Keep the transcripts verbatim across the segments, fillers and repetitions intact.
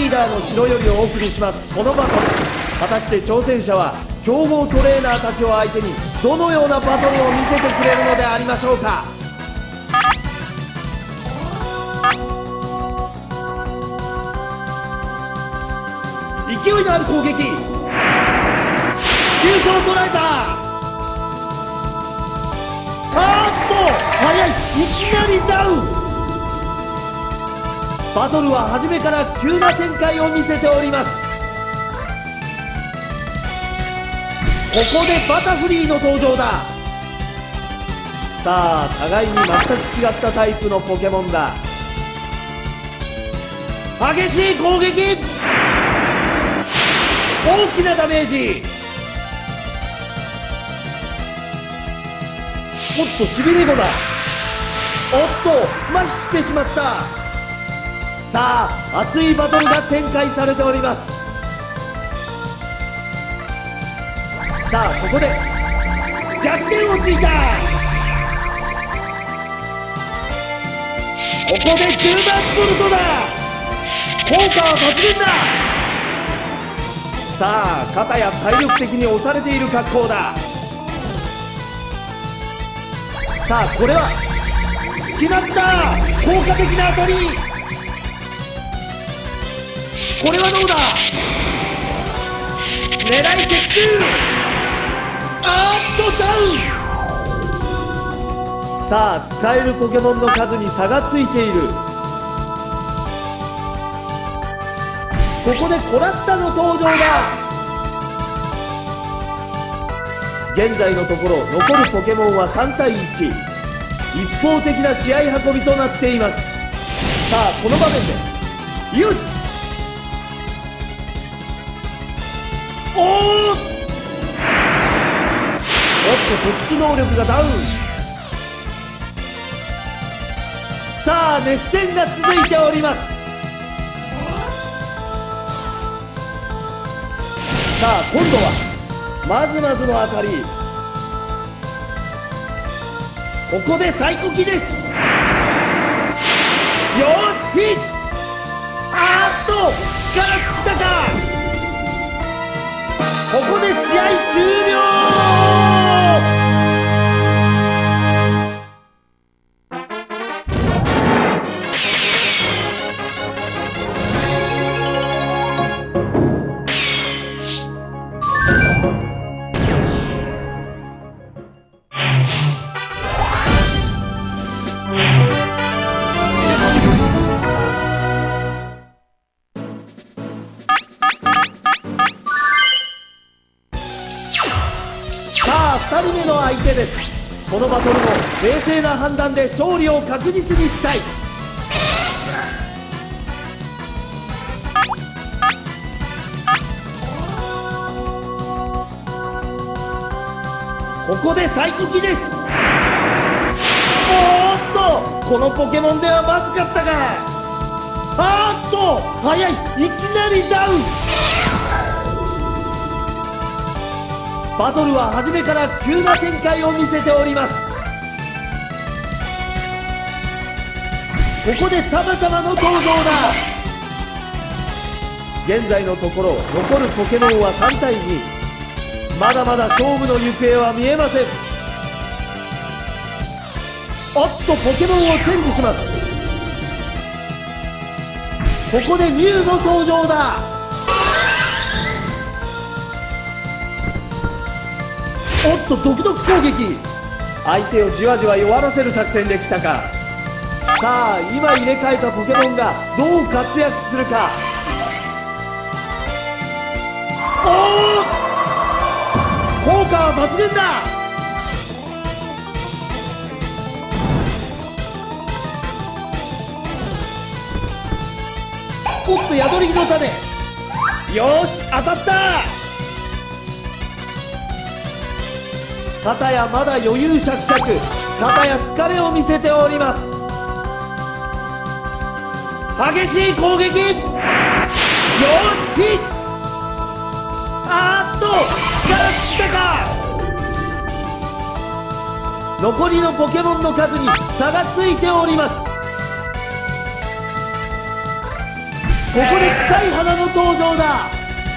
ーダーの城よりお送りしますこのバトル。果たして挑戦者は強豪トレーナーたちを相手にどのようなバトルを見せてくれるのでありましょうか。勢いのある攻撃、急所を捉えた。あーっと速い、いきなりダウン。バトルは初めから急な展開を見せております。ここでバタフリーの登場だ。さあ互いに全く違ったタイプのポケモンだ。激しい攻撃、大きなダメージ。おっとしびれ子だ。おっと麻痺してしまった。さあ熱いバトルが展開されております。さあここで逆転をついた。ここでじゅうばんボルトだ。効果は抜群だ。さあ肩や体力的に押されている格好だ。さあこれは決まった。効果的な当たり。これはどうだ。狙い的中。あーっとダウン。さあ使えるポケモンの数に差がついている。ここでコラッタの登場だ。現在のところ残るポケモンはさんたいいち。一方的な試合運びとなっています。さあこの場面でよし。おお、おっと特殊能力がダウン。さあ熱戦が続いております。さあ今度はまずまずの当たり。ここでサイコキです。よーしヒット。あーっと力尽きたか。ここで試合終了。ふたりめの相手です。このバトルも冷静な判断で勝利を確実にしたい。ここでサイコキです。おーっとこのポケモンではまずかったか。あーっと速い、いきなりダウン。バトルは初めから急な展開を見せております。ここで様々の登場だ。現在のところ残るポケモンはさんたいに。まだまだ勝負の行方は見えません。おっとポケモンをチェンジします。ここでミュウの登場だ。おっとドキドキ攻撃。相手をじわじわ弱らせる作戦できたか。さあ今入れ替えたポケモンがどう活躍するか。おお、効果は抜群だ。おっと宿り木の種。よし当たった。片やまだ余裕しゃくしゃく、片や疲れを見せております。激しい攻撃。よーしヒット。あーっと力尽きたか。残りのポケモンの数に差がついております。 ここで臭い花の登場だ。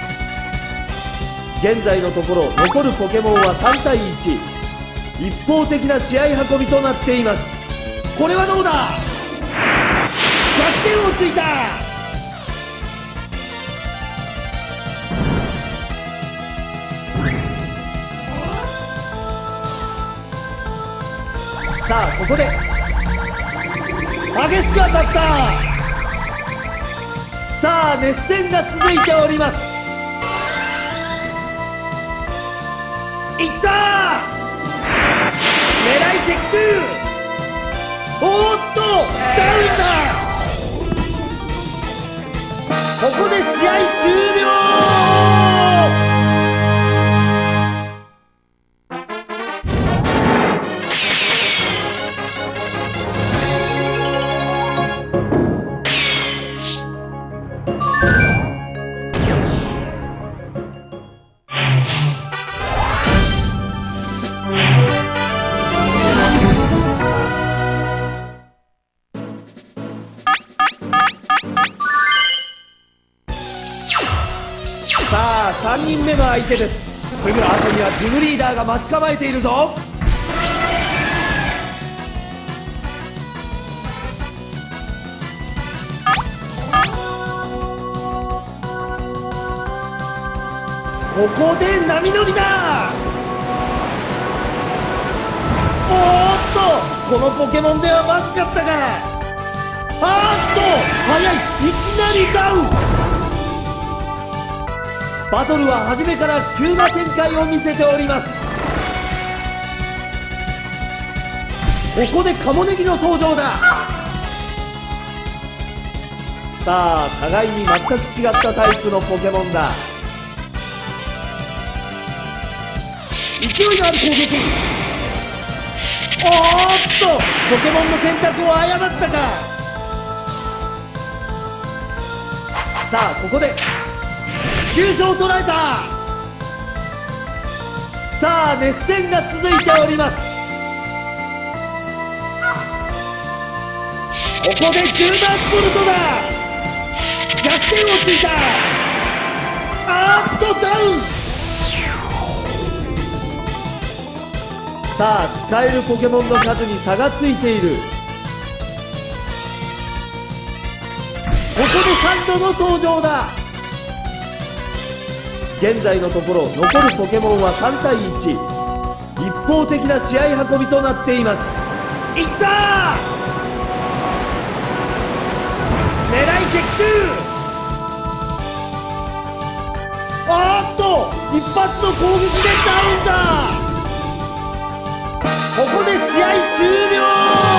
現在のところ残るポケモンはさんたいいち。一方的な試合運びとなっています。これはどうだ。逆転をついた。さあここで激しく当たった。さあ熱戦が続いております。いったー。狙い的中。おーっとダウンだ。ここで試合終了。さあさんにんめの相手です。すぐ後にはジムリーダーが待ち構えているぞ。ここで波乗りだ。おーっとこのポケモンではまずかったが、あーっと速い。いきなりダウン。バトルは初めから急な展開を見せております。ここでカモネギの登場だ。さあ互いに全く違ったタイプのポケモンだ。勢いのある攻撃。おーっとポケモンの選択を誤ったか。さあここで急所を捉えた。さあ熱戦が続いております。ここでじゅうばんボルトだ。逆転をついた。あーっとダウン。さあ使えるポケモンの数に差がついている。ここでさんどの登場だ。現在のところ残るポケモンはさんたいいち。一方的な試合運びとなっています。いったー。狙い的中。あーっと一発の攻撃でダウンだ。ここで試合終了。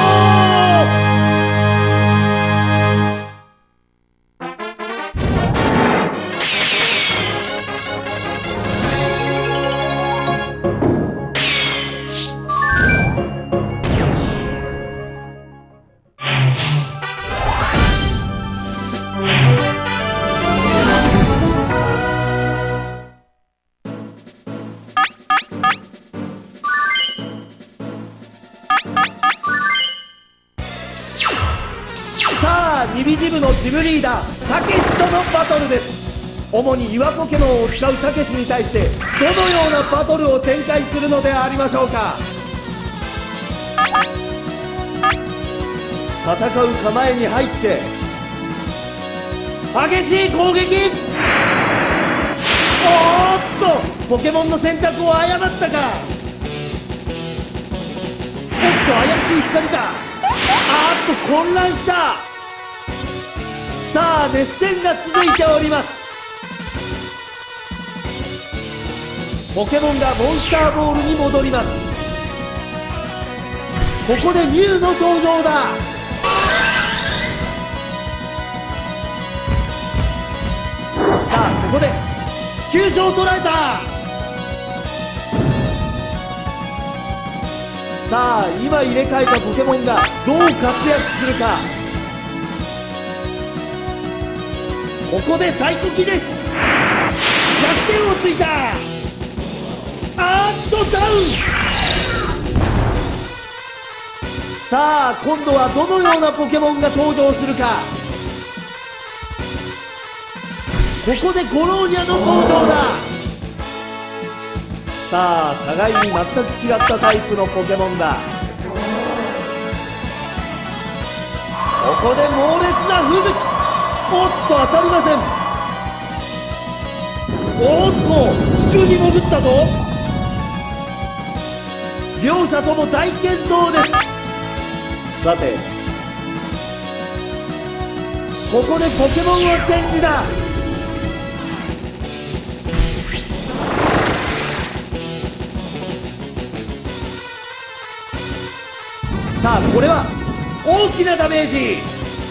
さあニビジムのジムリーダーたけしとのバトルです。主に岩ポケモンを使うたけしに対してどのようなバトルを展開するのでありましょうか。戦う構えに入って激しい攻撃。おーっとポケモンの選択を誤ったか。おっと怪しい光だ。あーっと混乱した。さあ熱戦が続いております。ポケモンがモンスターボールに戻ります。ここでミュウの登場だ。さあここで急所を捉えた。さあ今入れ替えたポケモンがどう活躍するか。ここでサイコキです。逆転をついた。あーっとダウン。さあ今度はどのようなポケモンが登場するか。 こでゴローニャの登場だ。さあ互いに全く違ったタイプのポケモンだ。ここで猛烈な吹雪。おっと当たりません。おっと地中に潜ったぞ。両者とも大健闘です。さてここでポケモンをチェンジだ。さあこれは大きなダメージ。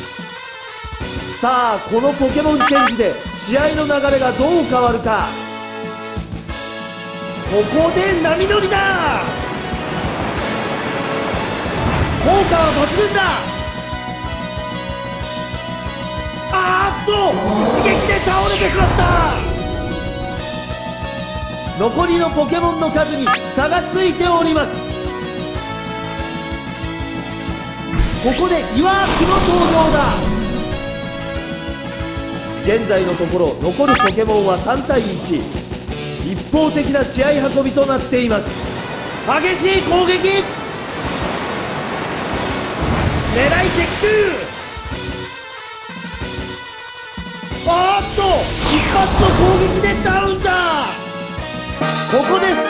さあこのポケモンチェンジで試合の流れがどう変わるか。ここで波乗りだ。効果は抜群だ。あーっと一撃で倒れてしまった。残りのポケモンの数に差がついております。ここで岩脇の登場だ。現在のところ残るポケモンはさんたいいち。一方的な試合運びとなっています。激しい攻撃。狙い的中。あーっと一発の攻撃でダウンだ。ここで